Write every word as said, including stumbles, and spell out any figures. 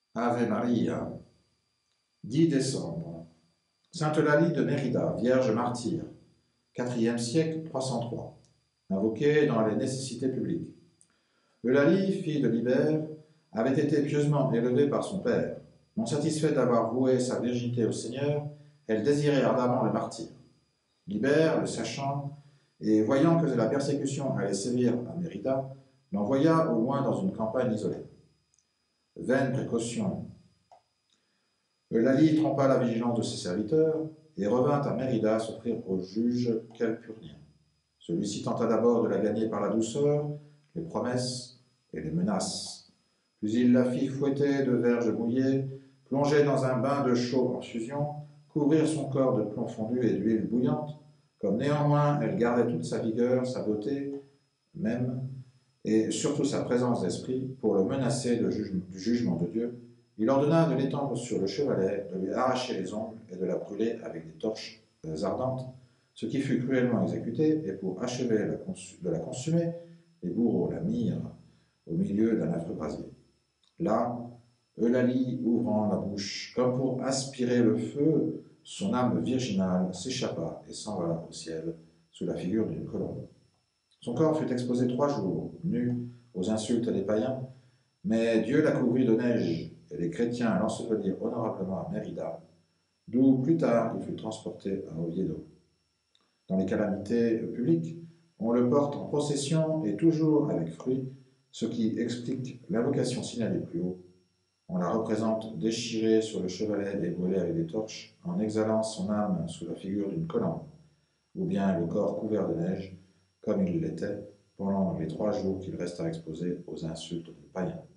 Ave Maria, dix décembre. Sainte Eulalie de Mérida, Vierge martyre, quatrième siècle, trois cent trois. Invoquée dans les nécessités publiques. Eulalie, fille de Libère, avait été pieusement élevée par son père. Non satisfaite d'avoir voué sa virginité au Seigneur, elle désirait ardemment le martyre. Libère, le sachant, et voyant que la persécution allait sévir à Mérida, l'envoya au loin dans une campagne isolée. Vaine précaution. Eulalie trompa la vigilance de ses serviteurs et revint à Mérida s'offrir au juge calpurnien. Celui-ci tenta d'abord de la gagner par la douceur, les promesses et les menaces. Puis il la fit fouetter de verges mouillées, plonger dans un bain de chaux en fusion, couvrir son corps de plomb fondu et d'huile bouillante. Comme néanmoins elle gardait toute sa vigueur, sa beauté même, et surtout sa présence d'esprit, pour le menacer de juge, du jugement de Dieu, il ordonna de l'étendre sur le chevalet, de lui arracher les ongles et de la brûler avec des torches ardentes, ce qui fut cruellement exécuté, et pour achever de la consumer, les bourreaux la mirent au milieu d'un affreux brasier. Là, Eulalie, ouvrant la bouche comme pour aspirer le feu, son âme virginale s'échappa et s'envola au ciel sous la figure d'une colombe. Son corps fut exposé trois jours, nu, aux insultes des païens, mais Dieu la couvrit de neige et les chrétiens l'ensevelirent honorablement à Mérida, d'où plus tard il fut transporté à Oviedo. Dans les calamités publiques, on le porte en procession et toujours avec fruit, ce qui explique l'invocation signalée plus haut. On la représente déchirée sur le chevalet et brûlée avec des torches, en exhalant son âme sous la figure d'une colombe, ou bien le corps couvert de neige, comme il l'était pendant les trois jours qu'il resta exposé aux insultes des païens.